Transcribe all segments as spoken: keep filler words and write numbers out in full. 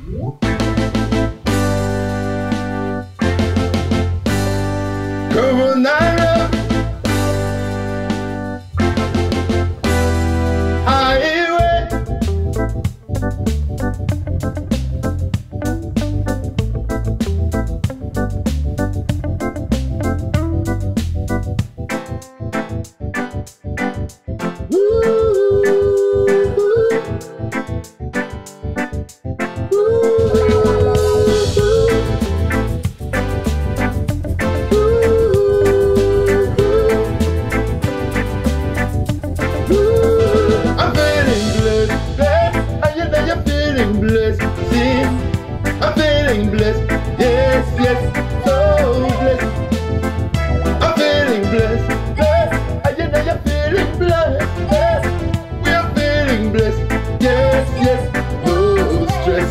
Coronavirus. Highway. Blessed, see, I'm feeling blessed, yes, yes, so blessed. I'm feeling blessed, blessed, I know you're feeling blessed, yes, we are feeling blessed, yes, yes, no stress.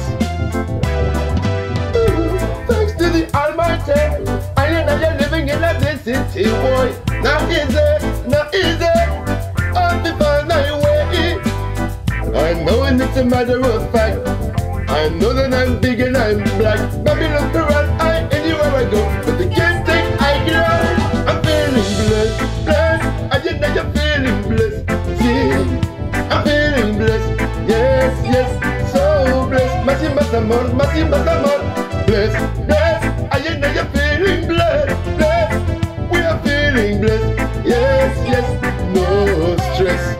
Ooh, thanks to the Almighty, I know you're living in a this city, boy. Now easy, now easy, I'll be fine my way. I know it's a matter of fact. I know that I'm big and I'm black. Babylon to run I anywhere I go, but they can't take I grow. I'm feeling blessed, blessed. I just know you're feeling blessed. See, I'm feeling blessed. Yes, yes, so blessed. Masi masamor, masi masamor. Blessed, blessed. I just know you're feeling blessed, blessed. We are feeling blessed. Yes, yes, no stress.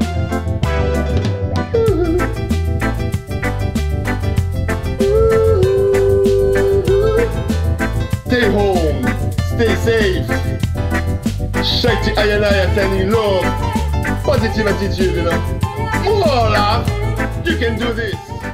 Stay home, stay safe. Shakti Ayanaya sending love. Positive attitude, you know. Voila! You can do this.